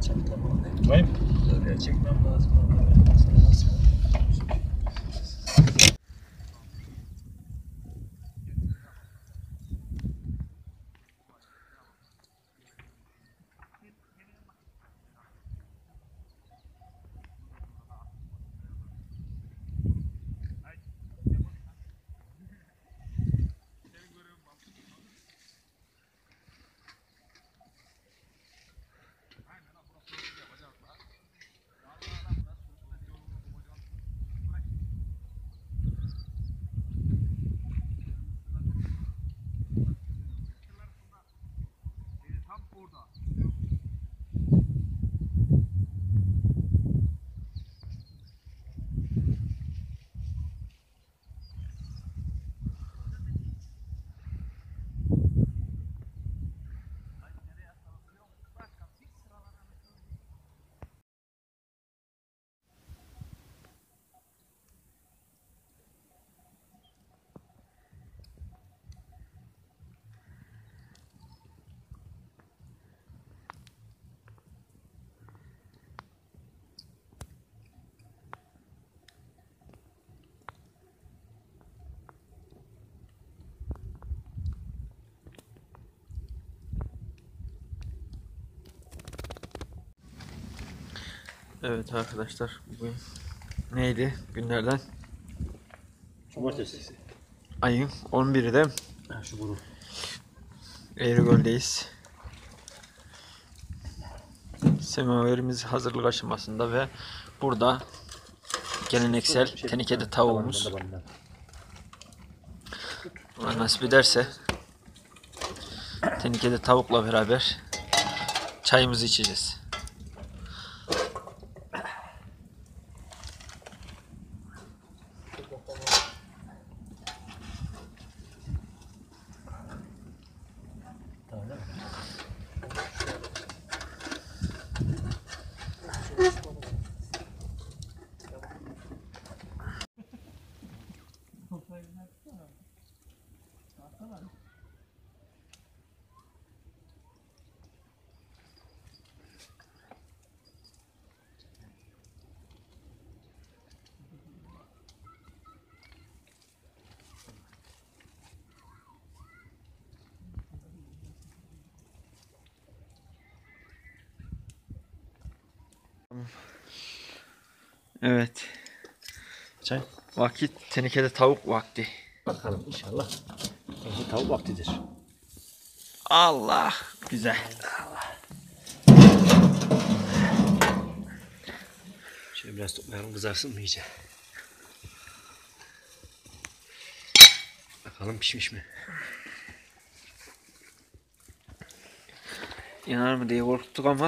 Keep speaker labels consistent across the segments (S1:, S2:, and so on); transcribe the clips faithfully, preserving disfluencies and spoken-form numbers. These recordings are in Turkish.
S1: Çek tamam.
S2: Hayır.
S1: Oraya çekmem lazım.
S3: Evet arkadaşlar, bugün neydi günlerden?
S2: Cumartesi.
S3: Ayın on biri de
S2: Ha, şu bunu.
S3: Eğrigöl'deyiz. Semaverimiz hazırlık aşamasında ve burada geleneksel tenekede tavuğumuz. Ona nasip ederse tenekede tavukla beraber çayımızı içeceğiz. Evet.
S2: Çay.
S3: Vakit tenekede tavuk vakti.
S2: Bakalım inşallah. Bu tavuk vaktidir.
S3: Allah güzel.
S2: Şöyle biraz toplayalım, kızarsın mı iyice? Bakalım pişmiş mi?
S3: Yanar mı diye korktuk ama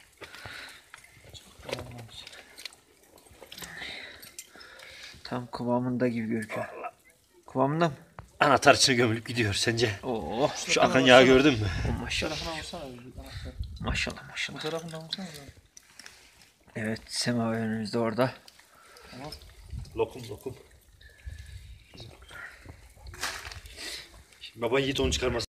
S3: tam kıvamında gibi görünüyor. Kıvamında mı?
S2: Anahtar içine gömülüp gidiyor sence?
S3: Oo,
S2: Şu akan yağı gördün mü?
S3: oh, maşallah. Maşallah maşallah.
S1: Bu tarafından vursana.
S3: Evet, semaverimiz de orada.
S2: Lokum lokum. Şimdi baban Yiğit onu çıkarmaz.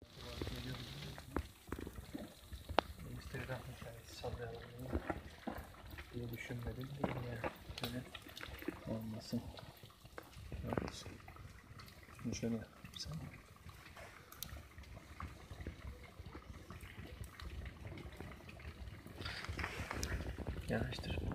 S1: diye düşünmedim değil ya. Böyle olmasın. Evet. Şunu şöyle yapsam. Yanaştır.